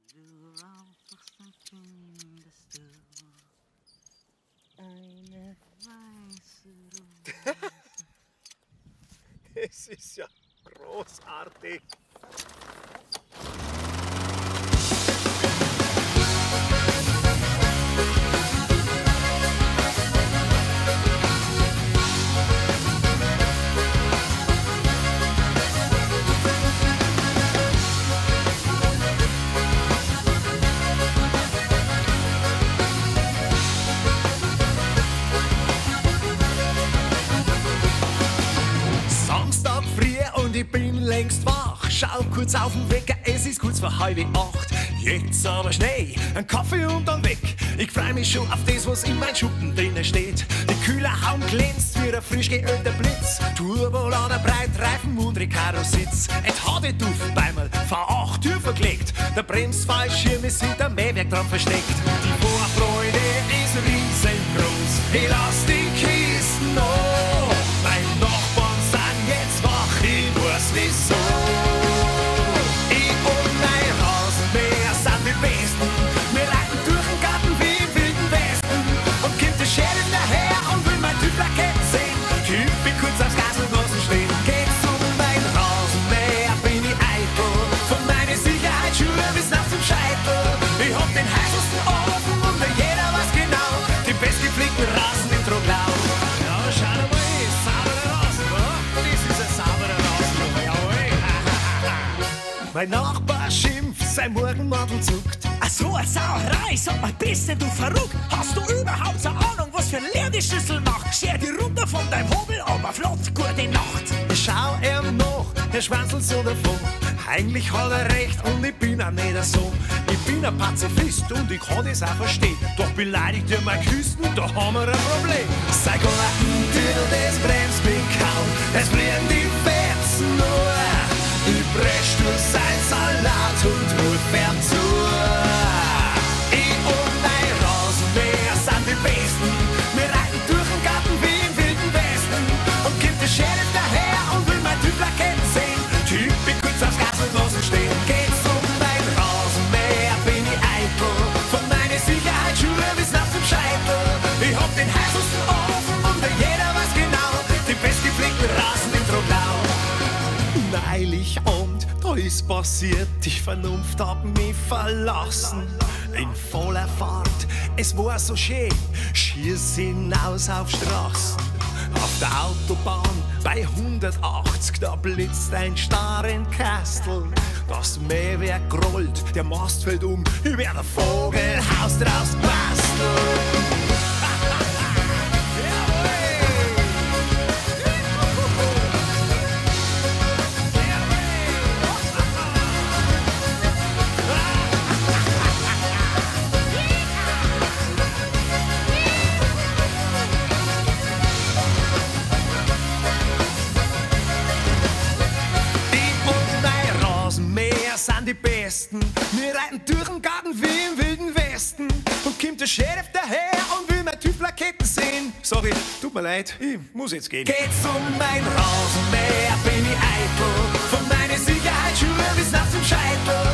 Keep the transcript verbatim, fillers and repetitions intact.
Du rauchst und findest du eine weiße Rose. Es ist ja großartig. Samstag früh und ich bin längst wach. Schau kurz auf den Wecker, es ist kurz vor halb acht. Jetzt aber schnell, ein Kaffee und dann weg. Ich freu mich schon auf das, was in mein Schuppen drinnen steht. Die Kühler hauen glänzt wie ein frisch geölter Blitz. Turbolader, Breitreifen und Recaro-Sitz. Et hat die Duftbeimerl, V acht Tür verklickt. Der Bremsfallschirm ist hinter Mähwerk dran versteckt. Die Vorfreude ist riesengroß. Ich lass die Kisten noch. Mein Nachbarn sind jetzt wach, ich weiß wieso. Ich und mein Rasenmäher sind die Besten. Wir reiten durch den Garten wie im Wilden Westen. Und kommt der Sheriff daher und will mein Typ-Plakett sehen. Typ, bin kurz aufs Gas und lassen stehen. Geht's um mein Rasenmäher, bin ich eitel. Von meinen Sicherheitsschuhe bis nach zum Scheitel. Ich hab den heißesten Ofen und jeder weiß genau. Die bestgepflegten Rasen im Troglau. Ja, schau mal, saubere Rasen, oder? Das ist ein sauberer Rasen, jawohl. Mein Nachbar schimpft, sein Morgenmantel zuckt. Ach so, eine Sauerei, sag mal, bist denn du verrückt? Hast du überhaupt eine Ahnung, was für Leer die Schüssel macht? Scher die runter von deinem Hobel, aber flott, gute Nacht. Ich schau ihm nach, er schwanzelt so davon. Eigentlich hat er recht und ich bin auch nicht so. Ich bin ein Pazifist und ich kann das auch verstehen. Doch beleidigt er mein Küsten, da haben wir ein Problem. Sei Garten, Tüdel, das bremst mich kaum. Es fliegen die Fetzen nur. Ich presch durch sein Salat und ruf ihm zu. Ich und mein Rasenmäher sind die Besten. Wir reiten durch den Garten wie im Wilden Westen. Und kommt der Sheriff daher und will mein Typ-Plakett sehen. Typ, ich kurz aufs Gas und lassen stehen. Geht's um mein Rasenmäher, bin ich eitel. Von meinen Sicherheitsschuhe bis nach zum Scheitel. Ich hab den heißesten Ofen und jeder weiß genau. Die bestgepflegten Rasen im Troglau. Neulich Abend, da ist passiert, die Vernunft hat mich verlassen. In voller Fahrt, es war so schön, schieß hinaus auf Straßen. Auf der Autobahn bei hundertachtzig, da blitzt ein starren Kastel. Das Mähwerk rollt, der Mast fällt um, ich werd ein Vogelhaus draus basteln. Sind die Besten. Wir reiten durch den Garten wie im Wilden Westen. Und kommt der Sheriff daher und will mein Typ-Plaketten sehen. Sorry, tut mir leid, ich muss jetzt gehen. Geht's um mein Rasenmäher, bin ich eitel. Von meinen Sicherheitsschuhe bis nach zum Scheitel.